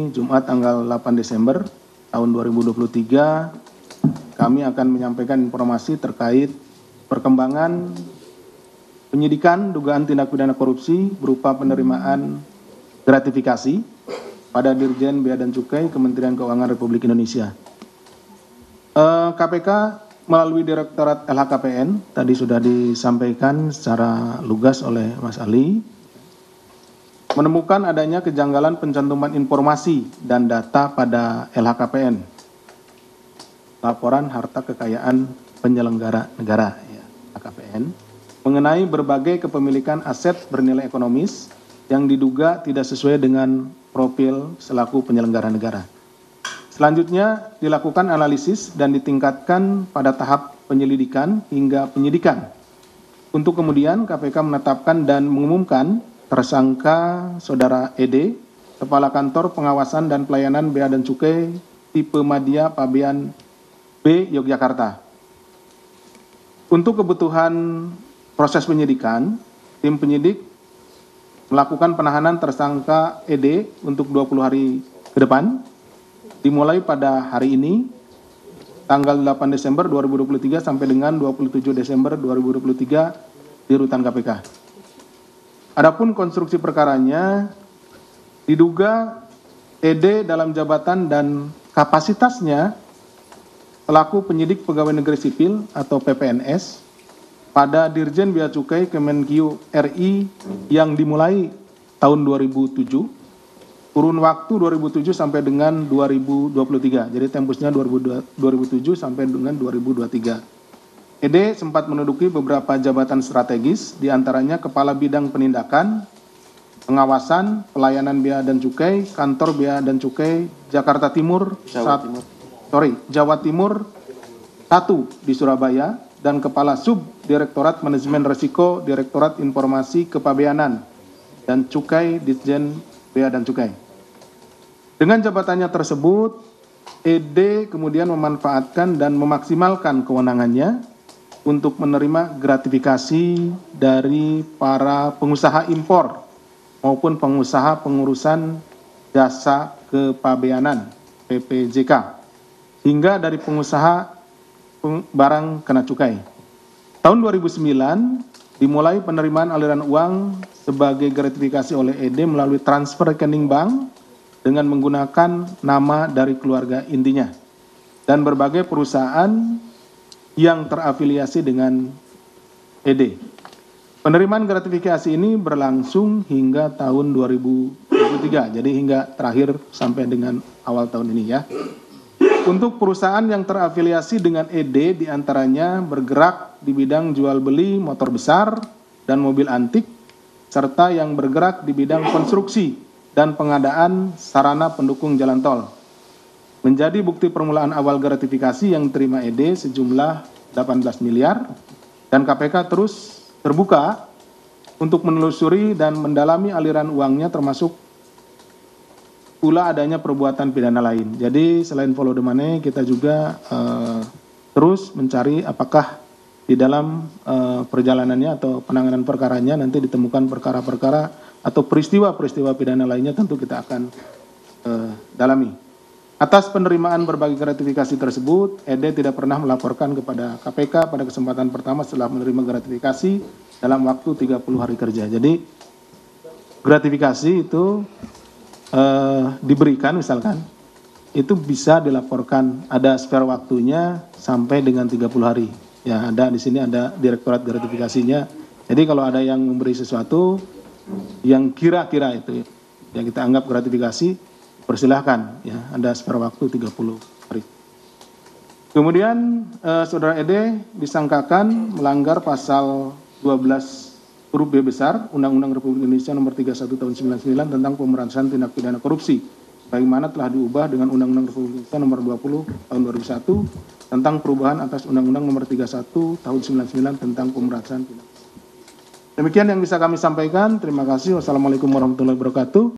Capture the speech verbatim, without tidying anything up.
ini Jumat tanggal delapan Desember tahun dua ribu dua puluh tiga kami akan menyampaikan informasi terkait perkembangan penyidikan dugaan tindak pidana korupsi berupa penerimaan gratifikasi pada Dirjen Bea dan Cukai Kementerian Keuangan Republik Indonesia. Eh, K P K melalui Direktorat L H K P N tadi sudah disampaikan secara lugas oleh Mas Ali, menemukan adanya kejanggalan pencantuman informasi dan data pada L H K P N, laporan harta kekayaan penyelenggara negara, ya, L H K P N, mengenai berbagai kepemilikan aset bernilai ekonomis yang diduga tidak sesuai dengan profil selaku penyelenggara negara. Selanjutnya dilakukan analisis dan ditingkatkan pada tahap penyelidikan hingga penyidikan. Untuk kemudian K P K menetapkan dan mengumumkan tersangka Saudara E D, Kepala Kantor Pengawasan dan Pelayanan Bea dan Cukai tipe Madya Pabean B, Yogyakarta. Untuk kebutuhan proses penyidikan, tim penyidik melakukan penahanan tersangka E D untuk dua puluh hari ke depan, dimulai pada hari ini, tanggal delapan Desember dua ribu dua puluh tiga sampai dengan dua puluh tujuh Desember dua ribu dua puluh tiga di Rutan K P K. Adapun konstruksi perkaranya, diduga E D dalam jabatan dan kapasitasnya selaku penyidik pegawai negeri sipil atau P P N S pada Dirjen Bea Cukai Kemenkyu R I yang dimulai tahun dua ribu tujuh, kurun waktu dua ribu tujuh sampai dengan dua ribu dua puluh tiga, jadi tempusnya dua ribu tujuh sampai dengan dua ribu dua puluh tiga. E D sempat menduduki beberapa jabatan strategis, diantaranya Kepala Bidang Penindakan, Pengawasan, Pelayanan Bea dan Cukai, Kantor Bea dan Cukai Jakarta Timur, Jawa saat, Timur. sorry, Jawa Timur satu di Surabaya, dan Kepala Sub Direktorat Manajemen Risiko Direktorat Informasi Kepabeanan dan Cukai Ditjen Bea dan Cukai. Dengan jabatannya tersebut, E D kemudian memanfaatkan dan memaksimalkan kewenangannya untuk menerima gratifikasi dari para pengusaha impor maupun pengusaha pengurusan jasa kepabeanan P P J K, hingga dari pengusaha barang kena cukai. Tahun dua ribu sembilan dimulai penerimaan aliran uang sebagai gratifikasi oleh E D melalui transfer rekening bank dengan menggunakan nama dari keluarga intinya dan berbagai perusahaan yang terafiliasi dengan E D. Penerimaan gratifikasi ini berlangsung hingga tahun dua ribu dua puluh tiga, jadi hingga terakhir sampai dengan awal tahun ini, ya. Untuk perusahaan yang terafiliasi dengan E D diantaranya bergerak di bidang jual beli motor besar dan mobil antik, serta yang bergerak di bidang konstruksi dan pengadaan sarana pendukung jalan tol. Menjadi bukti permulaan awal gratifikasi yang diterima E D sejumlah delapan belas miliar, dan K P K terus terbuka untuk menelusuri dan mendalami aliran uangnya, termasuk pula adanya perbuatan pidana lain. Jadi selain follow the money, kita juga uh, terus mencari apakah di dalam uh, perjalanannya atau penanganan perkaranya nanti ditemukan perkara-perkara atau peristiwa-peristiwa pidana lainnya, tentu kita akan uh, dalami. Atas penerimaan berbagai gratifikasi tersebut, E D tidak pernah melaporkan kepada K P K pada kesempatan pertama setelah menerima gratifikasi dalam waktu tiga puluh hari kerja. Jadi gratifikasi itu eh, diberikan misalkan, itu bisa dilaporkan, ada spare waktunya sampai dengan tiga puluh hari. Ya, ada di sini ada direktorat gratifikasinya. Jadi kalau ada yang memberi sesuatu yang kira-kira itu yang kita anggap gratifikasi, persilahkan, ya, ada spare waktu tiga puluh hari. Kemudian eh, Saudara E D disangkakan melanggar pasal dua belas huruf B besar Undang-Undang Republik Indonesia nomor tiga puluh satu tahun sembilan puluh sembilan tentang pemberantasan tindak pidana korupsi, bagaimana telah diubah dengan Undang-Undang Republik Indonesia nomor dua puluh tahun dua ribu satu tentang perubahan atas Undang-Undang nomor tiga puluh satu tahun sembilan puluh sembilan tentang pemberantasan tindak pidana. Demikian yang bisa kami sampaikan. Terima kasih. Wassalamualaikum warahmatullahi wabarakatuh.